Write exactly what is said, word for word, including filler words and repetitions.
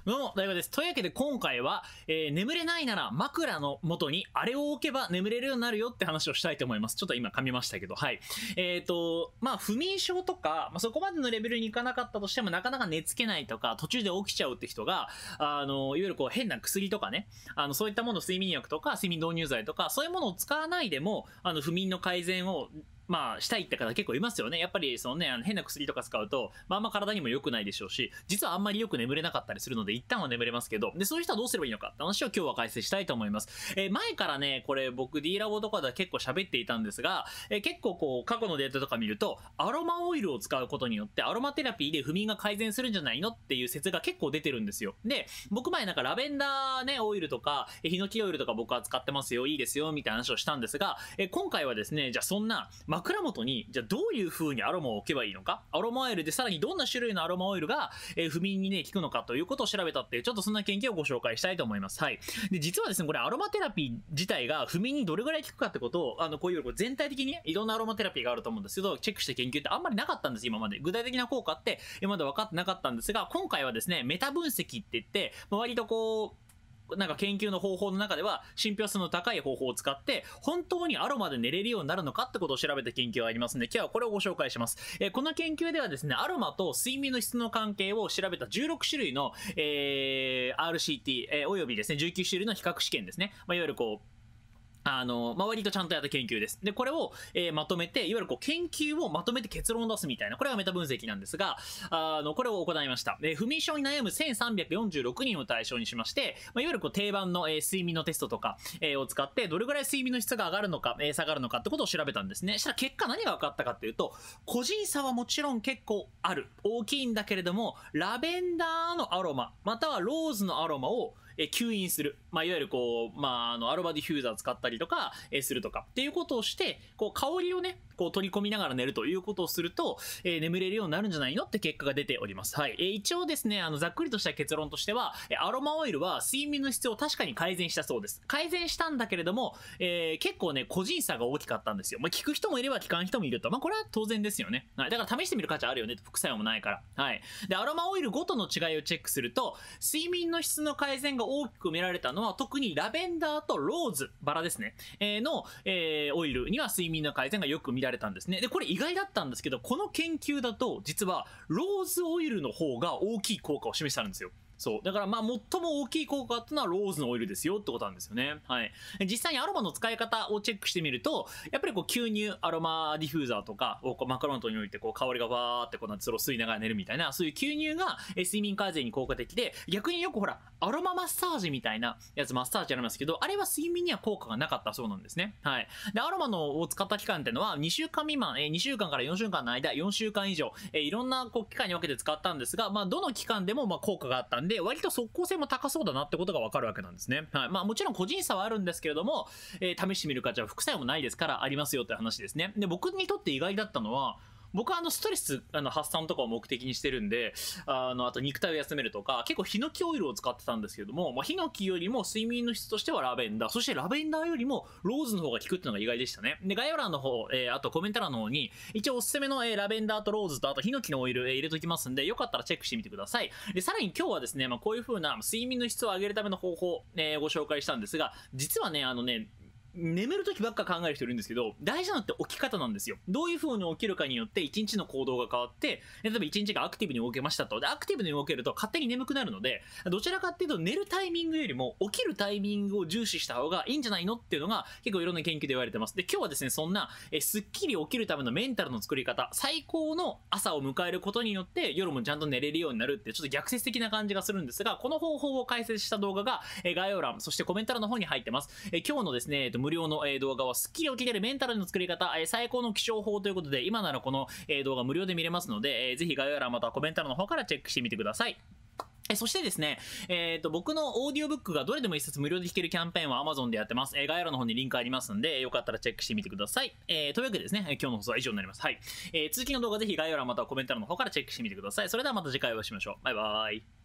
どうも、大悟です。というわけで今回は、えー、眠れないなら枕の元にあれを置けば眠れるようになるよって話をしたいと思います。ちょっと今噛みましたけど、はい。えっと、まあ、不眠症とか、まあ、そこまでのレベルに行かなかったとしてもなかなか寝つけないとか、途中で起きちゃうって人が、あの、いわゆるこう変な薬とかね、あの、そういったもの、睡眠薬とか、睡眠導入剤とか、そういうものを使わないでも、あの、不眠の改善を、まあ、したいって方結構いますよね。やっぱり、そのね、あの変な薬とか使うと、まあ、あんま体にも良くないでしょうし、実はあんまりよく眠れなかったりするので、一旦は眠れますけど、で、そういう人はどうすればいいのかって話を今日は解説したいと思います。えー、前からね、これ僕 D ラボとかでは結構喋っていたんですが、えー、結構こう、過去のデータとか見ると、アロマオイルを使うことによって、アロマテラピーで不眠が改善するんじゃないのっていう説が結構出てるんですよ。で、僕前なんかラベンダーね、オイルとか、ヒノキオイルとか僕は使ってますよ、いいですよ、みたいな話をしたんですが、えー、今回はですね、じゃあそんな枕元に、じゃあどういう風にアロマを置けばいいのか、アロマオイルでさらにどんな種類のアロマオイルが、えー、不眠にね、効くのかということを調べたっていう、ちょっとそんな研究をご紹介したいと思います。はい。で、実はですね、これアロマテラピー自体が不眠にどれぐらい効くかってことを、あの、こういう全体的に、ね、いろんなアロマテラピーがあると思うんですけど、チェックして研究ってあんまりなかったんです、今まで。具体的な効果って今まで分かってなかったんですが、今回はですね、メタ分析って言って、割とこう、なんか研究の方法の中では信憑性の高い方法を使って本当にアロマで寝れるようになるのかってことを調べた研究がありますので、今日はこれをご紹介します。えー、この研究ではですね、アロマと睡眠の質の関係を調べたじゅうろくしゅるいの、えー、アールシーティー、えー、およびですねじゅうきゅうしゅるいの比較試験ですね、まあ、いわゆるこうあの、まあ、割とちゃんとやった研究です。で、これを、えー、まとめて、いわゆるこう、研究をまとめて結論を出すみたいな、これがメタ分析なんですが、あの、これを行いました。えー、不眠症に悩むせんさんびゃくよんじゅうろくにんを対象にしまして、まあ、いわゆるこう、定番の、えー、睡眠のテストとか、えー、を使って、どれぐらい睡眠の質が上がるのか、えー、下がるのかってことを調べたんですね。したら結果何が分かったかっていうと、個人差はもちろん結構ある。大きいんだけれども、ラベンダーのアロマ、またはローズのアロマを、え吸引する。まあ、いわゆるこう、まあ、あの、アロマディフューザー使ったりとか、えするとか、っていうことをして、こう、香りをね、こう、取り込みながら寝るということをすると、えー、眠れるようになるんじゃないのって結果が出ております。はい。えー、一応ですね、あの、ざっくりとした結論としては、アロマオイルは睡眠の質を確かに改善したそうです。改善したんだけれども、えー、結構ね、個人差が大きかったんですよ。まあ、効く人もいれば効かん人もいると。まあ、これは当然ですよね。はい。だから試してみる価値あるよね。副作用もないから。はい。で、アロマオイルごとの違いをチェックすると、睡眠の質の改善が大きく見られたのは、特にラベンダーとローズ、バラですね、えー、の、えー、オイルには睡眠の改善がよく見られたんですね。で、これ意外だったんですけど、この研究だと、実は、ローズオイルの方が大きい効果を示したんですよ。そう。だから、まあ、最も大きい効果があったのはローズのオイルですよってことなんですよね。はい。実際にアロマの使い方をチェックしてみると、やっぱりこう、吸入アロマディフューザーとかをこう枕元に置いて、こう、香りがわーってこう、それを吸いながら寝るみたいな、そういう吸入がえ睡眠改善に効果的で、逆によくほら、アロママッサージみたいなやつマッサージありますけど、あれは睡眠には効果がなかったそうなんですね。はい。で、アロマのを使った期間っていうのは、にしゅうかん未満、えー、にしゅうかんからよんしゅうかんの間、よんしゅうかん以上、えー、いろんなこう期間に分けて使ったんですが、まあ、どの期間でもまあ効果があったんで、割と即効性も高そうだなってことがわかるわけなんですね。はい。まあもちろん個人差はあるんですけれども、えー、試してみる価値は副作用もないですからありますよって話ですね。で、僕にとって意外だったのは、僕はあのストレスあの発散とかを目的にしてるんで、あの、あと肉体を休めるとか、結構ヒノキオイルを使ってたんですけども、まあ、ヒノキよりも睡眠の質としてはラベンダー、そしてラベンダーよりもローズの方が効くっていうのが意外でしたね。で、概要欄の方、えー、あとコメント欄の方に、一応おすすめの、えー、ラベンダーとローズと、あとヒノキのオイル、えー、入れときますんで、よかったらチェックしてみてください。で、さらに今日はですね、まあ、こういう風な睡眠の質を上げるための方法、えー、ご紹介したんですが、実はね、あのね、眠るときばっか考える人いるんですけど、大事なのって起き方なんですよ。どういう風に起きるかによって一日の行動が変わって、例えば一日がアクティブに動けましたと。で、アクティブに動けると勝手に眠くなるので、どちらかっていうと寝るタイミングよりも起きるタイミングを重視した方がいいんじゃないのっていうのが結構いろんな研究で言われてます。で、今日はですね、そんな、え、すっきり起きるためのメンタルの作り方、最高の朝を迎えることによって夜もちゃんと寝れるようになるってちょっと逆説的な感じがするんですが、この方法を解説した動画が、え、概要欄、そしてコメント欄の方に入ってます。え、今日のですね、えっと、無料の、え、動画はスッキリ起きれるメンタルの作り方、えー、最高の起床法ということで、今ならこの、えー、動画無料で見れますので、えー、ぜひ概要欄またはコメント欄の方からチェックしてみてください。えそしてですね、えっと、僕のオーディオブックがどれでも一冊無料で弾けるキャンペーンは Amazon でやってます。えー、概要欄の方にリンクありますんで、よかったらチェックしてみてください。えー、というわけでですね、今日の放送は以上になります。はい。えー、続きの動画ぜひ概要欄またはコメント欄の方からチェックしてみてください。それではまた次回お会いしましょう。バイバーイ。